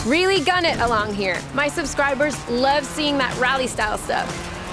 Really gun it along here. My subscribers love seeing that rally style stuff.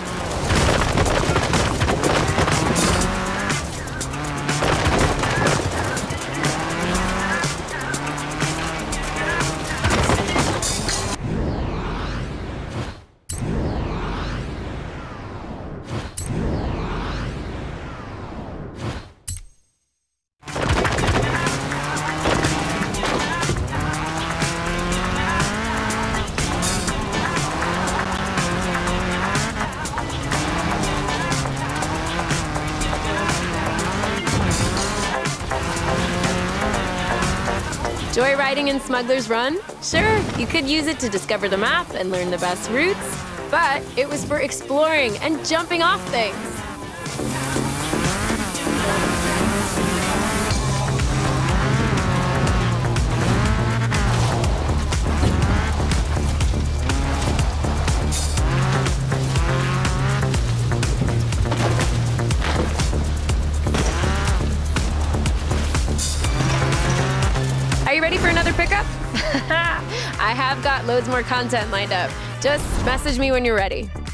Joyriding in Smuggler's Run? Sure, you could use it to discover the map and learn the best routes, but it was for exploring and jumping off things. Are you ready for another pickup? I have got loads more content lined up. Just message me when you're ready.